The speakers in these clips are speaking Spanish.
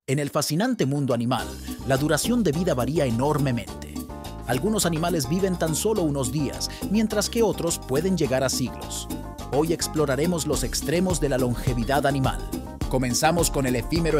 En el fascinante mundo animal, la duración de vida varía enormemente. Algunos animales viven tan solo unos días, mientras que otros pueden llegar a siglos. Hoy exploraremos los extremos de la longevidad animal. Comenzamos con el efímero,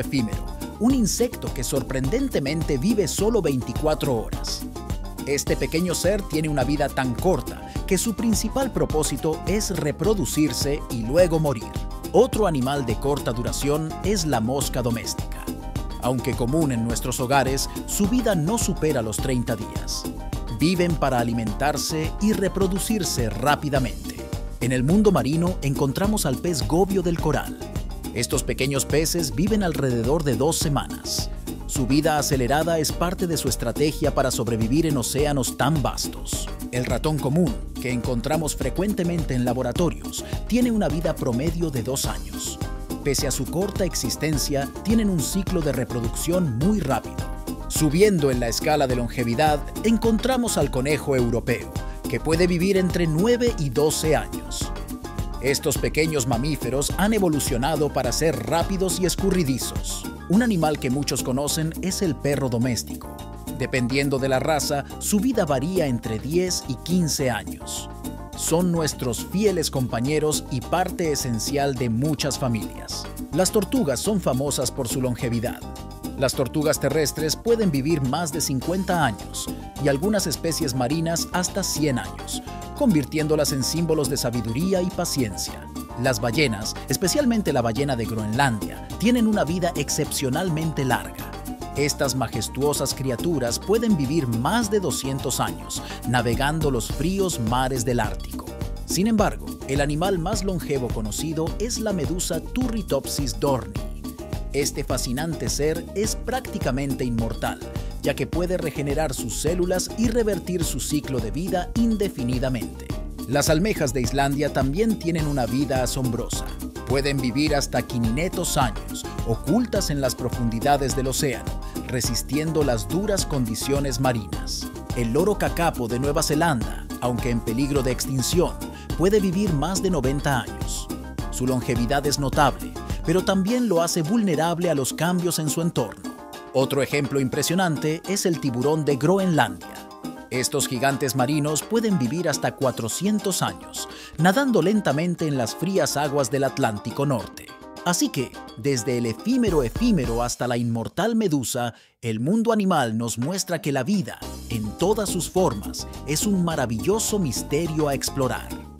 un insecto que sorprendentemente vive solo 24 horas. Este pequeño ser tiene una vida tan corta que su principal propósito es reproducirse y luego morir. Otro animal de corta duración es la mosca doméstica. Aunque común en nuestros hogares, su vida no supera los 30 días. Viven para alimentarse y reproducirse rápidamente. En el mundo marino encontramos al pez gobio del coral. Estos pequeños peces viven alrededor de 2 semanas. Su vida acelerada es parte de su estrategia para sobrevivir en océanos tan vastos. El ratón común, que encontramos frecuentemente en laboratorios, tiene una vida promedio de 2 años. Pese a su corta existencia, tienen un ciclo de reproducción muy rápido. Subiendo en la escala de longevidad, encontramos al conejo europeo, que puede vivir entre 9 y 12 años. Estos pequeños mamíferos han evolucionado para ser rápidos y escurridizos. Un animal que muchos conocen es el perro doméstico. Dependiendo de la raza, su vida varía entre 10 y 15 años. Son nuestros fieles compañeros y parte esencial de muchas familias. Las tortugas son famosas por su longevidad. Las tortugas terrestres pueden vivir más de 50 años y algunas especies marinas hasta 100 años, convirtiéndolas en símbolos de sabiduría y paciencia. Las ballenas, especialmente la ballena de Groenlandia, tienen una vida excepcionalmente larga. Estas majestuosas criaturas pueden vivir más de 200 años, navegando los fríos mares del Ártico. Sin embargo, el animal más longevo conocido es la medusa Turritopsis dohrnii. Este fascinante ser es prácticamente inmortal, ya que puede regenerar sus células y revertir su ciclo de vida indefinidamente. Las almejas de Islandia también tienen una vida asombrosa. Pueden vivir hasta 500 años, ocultas en las profundidades del océano, resistiendo las duras condiciones marinas. El loro cacapo de Nueva Zelanda, aunque en peligro de extinción, puede vivir más de 90 años. Su longevidad es notable, pero también lo hace vulnerable a los cambios en su entorno. Otro ejemplo impresionante es el tiburón de Groenlandia. Estos gigantes marinos pueden vivir hasta 400 años, nadando lentamente en las frías aguas del Atlántico Norte. Así que, desde el efímero hasta la inmortal medusa, el mundo animal nos muestra que la vida, en todas sus formas, es un maravilloso misterio a explorar.